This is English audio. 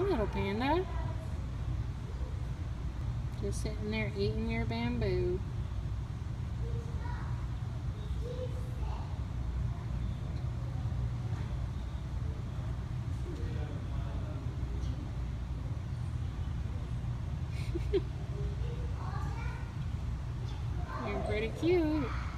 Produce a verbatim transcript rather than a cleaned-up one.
little panda. Just sitting there eating your bamboo. You're pretty cute.